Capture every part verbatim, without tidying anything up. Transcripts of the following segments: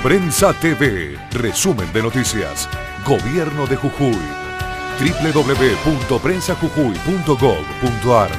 Prensa T V, resumen de noticias. Gobierno de Jujuy. doble u doble u doble u punto prensa jujuy punto gob punto ar.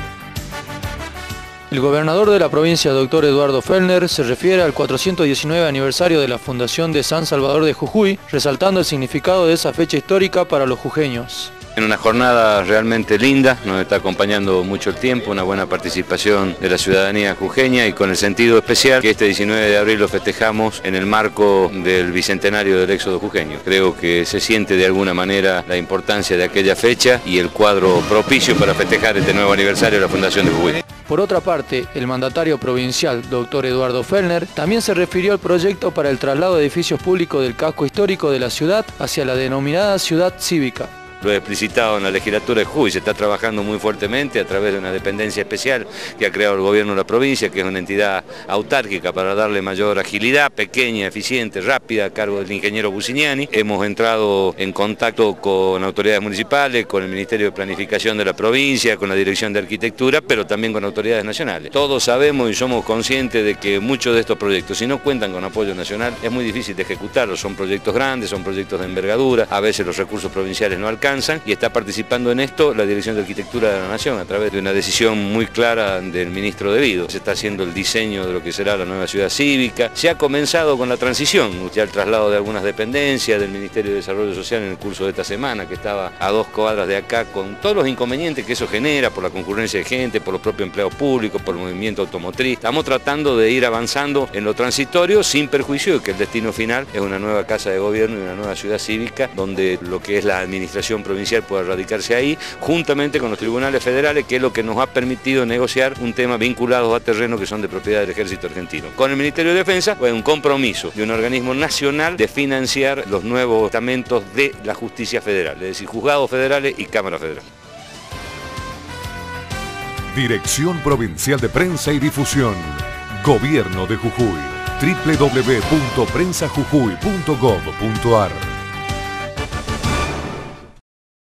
El gobernador de la provincia, doctor Eduardo Fellner, se refiere al cuatrocientos diecinueve aniversario de la fundación de San Salvador de Jujuy, resaltando el significado de esa fecha histórica para los jujeños. En una jornada realmente linda, nos está acompañando mucho el tiempo, una buena participación de la ciudadanía jujeña y con el sentido especial que este diecinueve de abril lo festejamos en el marco del bicentenario del éxodo jujeño. Creo que se siente de alguna manera la importancia de aquella fecha y el cuadro propicio para festejar este nuevo aniversario de la Fundación de Jujuy. Por otra parte, el mandatario provincial, doctor Eduardo Fellner, también se refirió al proyecto para el traslado de edificios públicos del casco histórico de la ciudad hacia la denominada ciudad cívica. Lo he explicitado en la legislatura de Jujuy, se está trabajando muy fuertemente a través de una dependencia especial que ha creado el gobierno de la provincia, que es una entidad autárquica para darle mayor agilidad, pequeña, eficiente, rápida, a cargo del ingeniero Buciniani. Hemos entrado en contacto con autoridades municipales, con el Ministerio de Planificación de la provincia, con la Dirección de Arquitectura, pero también con autoridades nacionales. Todos sabemos y somos conscientes de que muchos de estos proyectos, si no cuentan con apoyo nacional, es muy difícil de ejecutarlos. Son proyectos grandes, son proyectos de envergadura, a veces los recursos provinciales no alcanzan. Y está participando en esto la Dirección de Arquitectura de la Nación a través de una decisión muy clara del ministro Devido. Se está haciendo el diseño de lo que será la nueva ciudad cívica. Se ha comenzado con la transición, ya el traslado de algunas dependencias del Ministerio de Desarrollo Social en el curso de esta semana, que estaba a dos cuadras de acá, con todos los inconvenientes que eso genera por la concurrencia de gente, por los propios empleados públicos, por el movimiento automotriz. Estamos tratando de ir avanzando en lo transitorio sin perjuicio de que el destino final es una nueva casa de gobierno y una nueva ciudad cívica donde lo que es la administración provincial pueda radicarse ahí, juntamente con los tribunales federales, que es lo que nos ha permitido negociar un tema vinculado a terrenos que son de propiedad del Ejército Argentino. Con el Ministerio de Defensa, pues un compromiso de un organismo nacional de financiar los nuevos estamentos de la justicia federal, es decir, juzgados federales y Cámara Federal. Dirección Provincial de Prensa y Difusión. Gobierno de Jujuy. doble u doble u doble u punto prensa jujuy punto gob punto ar.